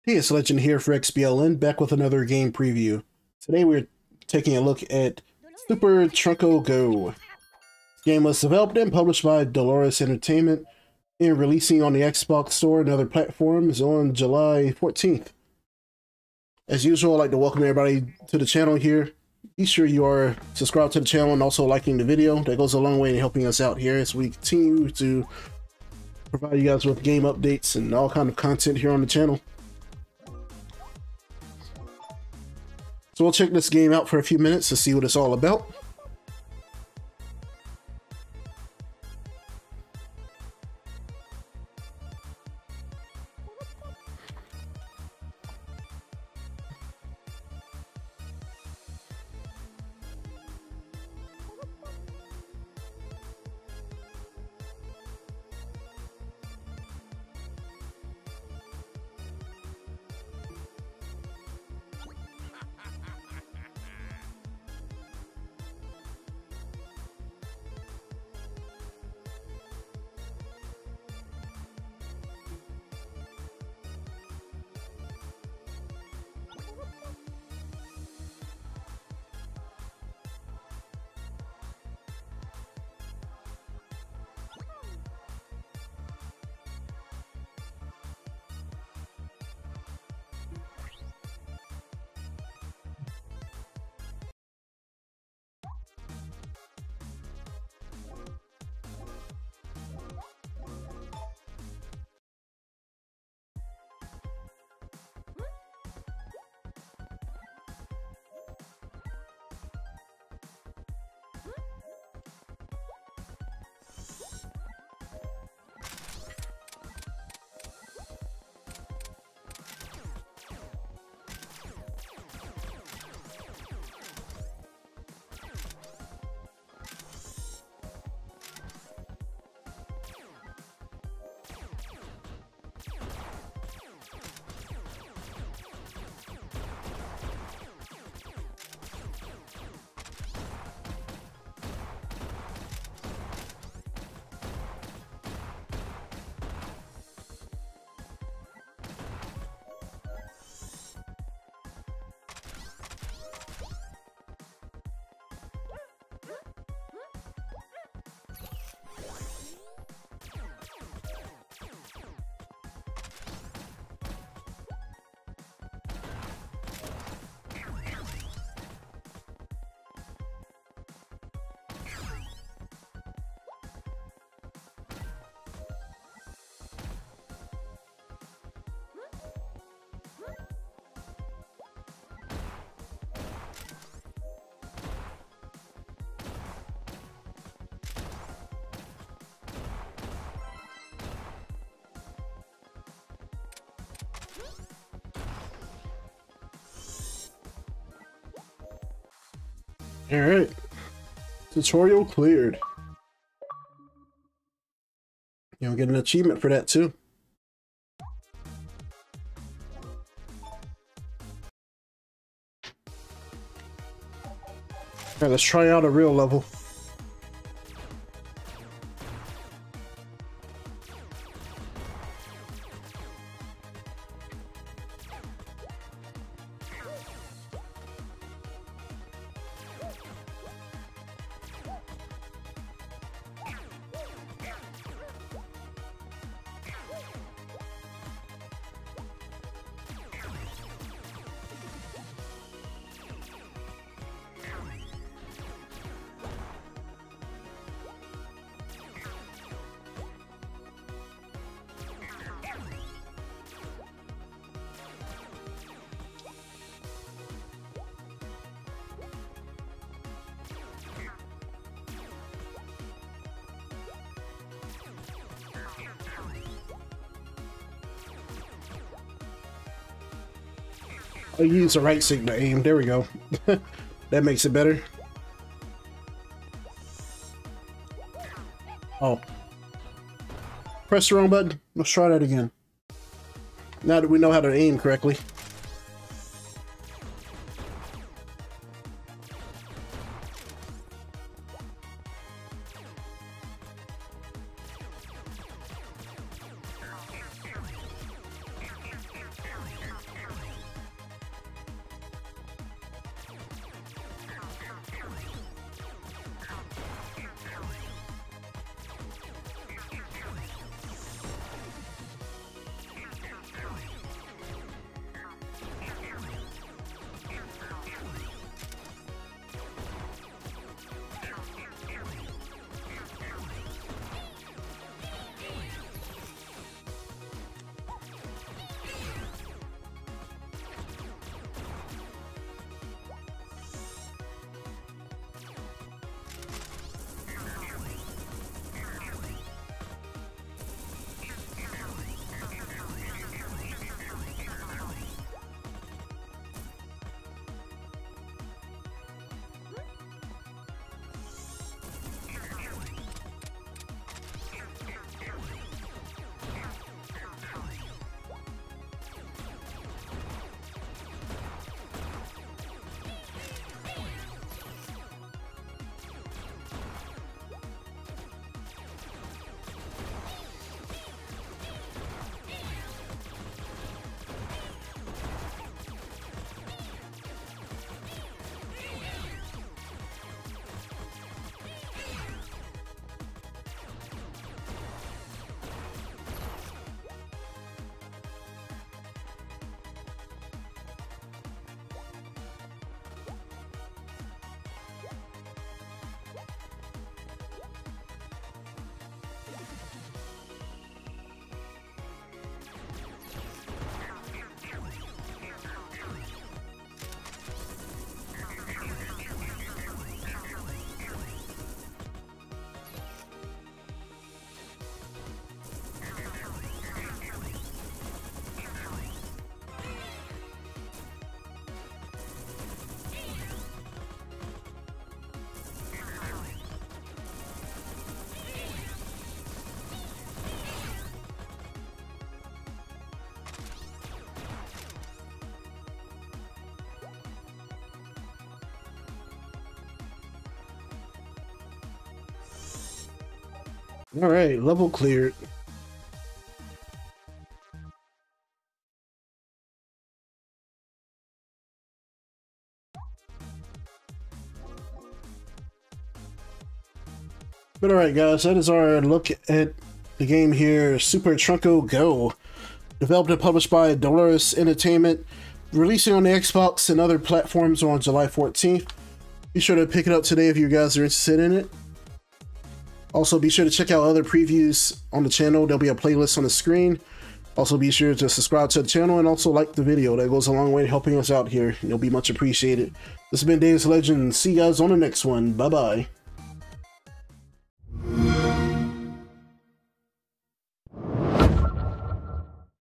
Hey, it's Legend here for XBLN, back with another game preview. Today we're taking a look at Super Trunko Go. This game was developed and published by Dolores Entertainment and releasing on the Xbox Store and other platforms on July 14th. As usual, I'd like to welcome everybody to the channel here. Be sure you are subscribed to the channel and also liking the video. That goes a long way in helping us out here as we continue to provide you guys with game updates and all kind of content here on the channel. So we'll check this game out for a few minutes to see what it's all about. Alright, tutorial cleared. You'll get an achievement for that too. Alright, let's try out a real level. I'll use the right stick to aim. There we go. That makes it better. Oh. Press the wrong button. Let's try that again. Now that we know how to aim correctly. Alright, level cleared. But alright guys, that is our look at the game here, Super Trunko Go. Developed and published by Deus Entertainment, releasing on the Xbox and other platforms on July 14th. Be sure to pick it up today if you guys are interested in it. Also, be sure to check out other previews on the channel. There'll be a playlist on the screen. Also, be sure to subscribe to the channel and also like the video. That goes a long way to helping us out here. It'll be much appreciated. This has been Deus Legend. See you guys on the next one. Bye-bye.